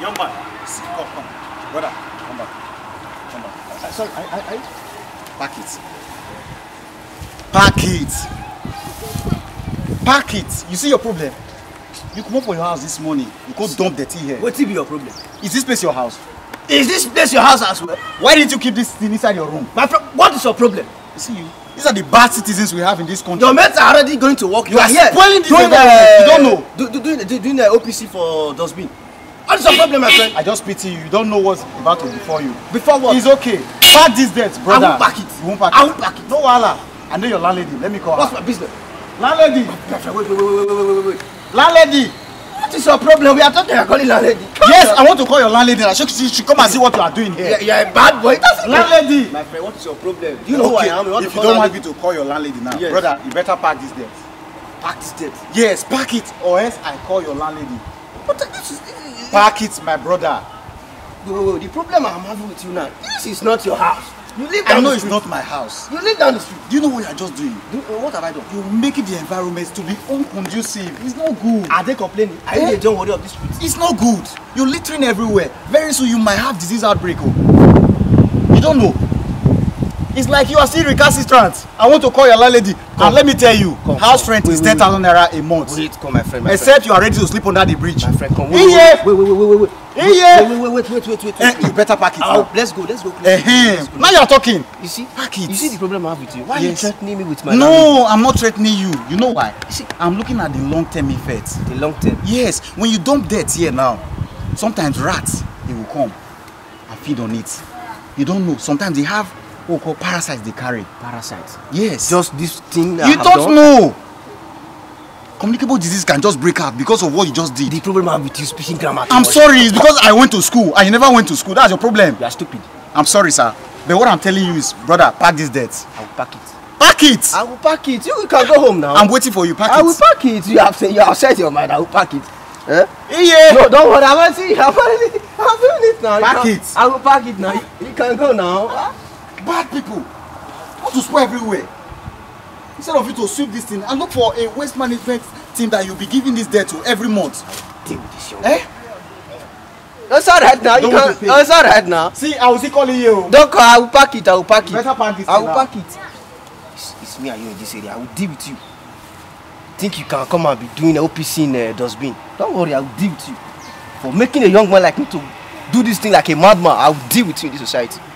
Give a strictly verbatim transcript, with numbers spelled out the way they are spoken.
young man. See, come, come. Brother, come back. Come back. Uh, sorry, I, I, I... Pack it. Pack it. Pack it. You see your problem? You come up for your house this morning. You go dump dirty here. What will be your problem? Is this place your house? Is this place your house as well? Why didn't you keep this thing inside your room? My friend, what is your problem? You see you. These are the bad citizens we have in this country. Your mates are already going to work. You, you are here. Spoiling this doing, uh, you don't know. Do, do, doing, do, doing the O P C for dustbin. What is your problem, my friend? I just pity you. You don't know what's about to before you. Before what? It's okay. Pack this debt, brother. I won't pack it. You won't pack I it. won't pack it. No wahala. I know your landlady. Let me call her. What's my business? Landlady. My friend, wait, wait, wait, wait, wait, wait, wait. Landlady. What is your problem? We are talking. You're calling landlady. Yes, I want to call your landlady. I should, she should come and see what you are doing here. You're, you're a bad boy. Landlady. My friend, what is your problem? Do you know okay. who I am? You want if to you don't want me to call your landlady now, yes. Brother, you better pack this debt. Pack this debt? Yes, pack it, or else I call your landlady. But this is... This is pack it, my brother. No, the problem I'm having with you now, this is not your house. You live down I know the it's street. not my house. You live down the street. Do you know what you are just doing? Do, uh, what have I done? You're making the environment to be unconducive. It's not good. Are they complaining? Are eh? you don't worry of this street? It's not good. You're littering everywhere. Very soon you might have disease outbreak. Oh. You don't know. It's like you are still recalcitrant. I want to call your landlady. Come. And let me tell you, come, house come. rent wait, is ten thousand naira a month. Wait, come, my friend. My Except friend. you are ready to sleep under the bridge. My friend, come. Wait, wait, wait, wait, wait, wait, wait. Hey, yeah. Wait, wait, wait, wait, wait, wait. Eh, you better pack it. Oh, let's go, let's go. Let's go. Let's go. Now you are talking. You see, pack it. You see the problem I have with you. Why yes. are you threatening me with my? No, landlady? I'm not threatening you. You know why? You see, I'm looking at the long-term effects. The long term. Yes, when you dump dirt here now, sometimes rats they will come and feed on it. You don't know. Sometimes they have what we call parasites they carry. Parasites. Yes. Just this thing. You don't know. Communicable disease can just break out because of what you just did. The problem I have with you speaking grammar. I'm sorry, it's because I went to school and you never went to school. That's your problem. You are stupid. I'm sorry, sir. But what I'm telling you is, brother, pack this debt. I will pack it. Pack it! I will pack it. You can go home now. I'm waiting for you. Pack I it. will pack it. You have said you have set your mind. I will pack it. Eh? Yeah. No, don't worry. I'm see. I'm doing it now. Pack you it. Can, I will pack it now. You, you can go now. Bad people. Want to spoil everywhere. Instead of you to sweep this thing and look for a waste management team that you'll be giving this debt to every month. Deal with this, young eh? That's alright now. You can. That's alright now. See, I will still calling you. Don't call. I will pack it. I will pack it. Better pack this. I will now. pack it. It's, it's me and you in this area. I will deal with you. Think you can come and be doing O P C in uh, dustbin? Don't worry. I will deal with you for making a young man like me to do this thing like a madman. I will deal with you in this society.